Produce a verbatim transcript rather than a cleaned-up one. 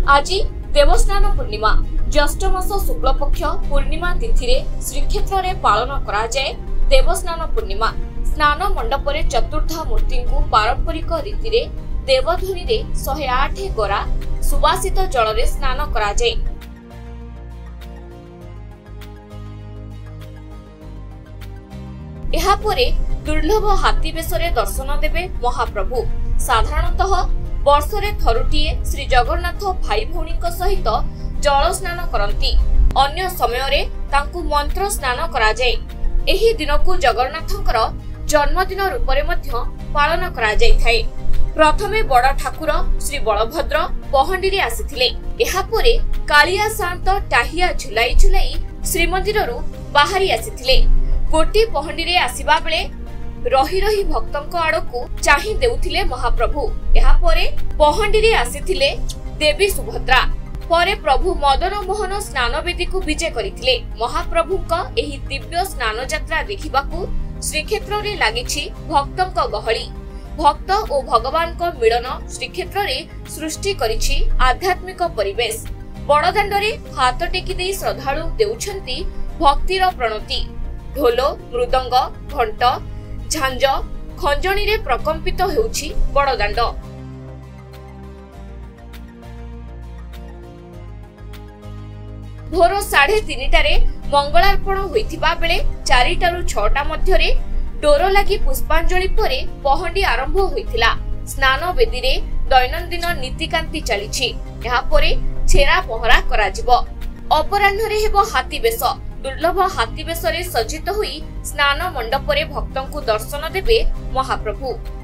आज देवस्नान पूर्णिमा ज्येष्ठ मास शुक्ल पक्ष पूर्णिमा तिथि रे श्रीक्षेत्र रे पालन करा जाए देवस्नान पूर्णिमा। स्नान मंडप रे चतुर्थ मूर्ति को पारंपरिक रीति रे देवधुनी रे एक सौ आठ गरा सुवासित जल रे स्नान करा जाए। एहा परे दुर्लभ हाथी बेशरे दर्शन देवे महाप्रभु। साधारणतः वर्षरे थरुटिए श्री जगन्नाथ भाई भौणी सहित जल स्नान करती। अन्य समय रे तांकु मंत्र स्नान करा जाए। एही दिन को जगन्नाथंकर जन्मदिन रूपरे मध्य पालन करा जाय थाए। प्रथमे बड़ ठाकुर श्री बलभद्र पहंडी रे आसीथिले। एहा परे कालिया शांत टाहिया झुलाई झुलाई श्रीमंदिररु बाहरी आसीथिले। गोटी पहंडी रे आसीबा बेले रही रही भक्तों आड़कू चाही देउथिले महाप्रभु। एहा परे पहंडी रे आसीथिले देवी सुभद्रा। परे प्रभु मदन मोहन स्नान वेदी को विजय करिथिले। महाप्रभुक एही दिव्य स्नान यात्रा देखिबाकू श्रीक्षेत्र रे लागिछि भक्तों गहली। भक्त और भगवान को मिलन श्रीक्षेत्र रे सृष्टि करिछि आध्यात्मिक परिवेश। बड़दाण्ड रे हाथ टेकी देई श्रद्धालु देउछंती भक्तिर प्रणति। ढोल मृदंग घंट झांझ खंजणी रे प्रकंपित हेउछि बड़दाण्ड। भोर साढ़े तीनिटारे मंगलार्पण होइथिबा बेले चारिटारु छटा मध्यरे डोर लागि पुष्पांजलि परे पहंडी आरंभ होइथिला। स्नान वेदी रे दैनंदिन नीतिकांति चलिछि। एहा परे छेरा पहरा कराजिबो। अपराह्न रे हेबो हाथी बेश। दुर्लभ हाथी बेशरे सज्जित हुई स्नान मंडप रे भक्तों को दर्शन देवे महाप्रभु।